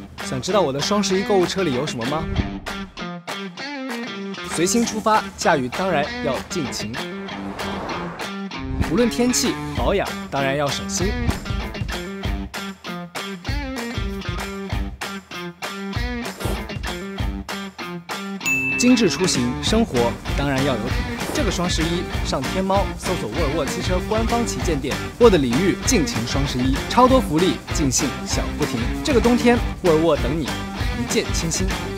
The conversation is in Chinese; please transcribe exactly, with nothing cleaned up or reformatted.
想知道我的双十一购物车里有什么吗？随心出发，驾驭当然要尽情。无论天气保养，当然要省心。精致出行，生活当然要有品。这个双十一，上天猫搜索沃尔沃汽车官方旗舰店，沃的礼遇尽情双十一，超多福利，尽兴享不停。这个冬天，沃尔沃等你，一见倾心。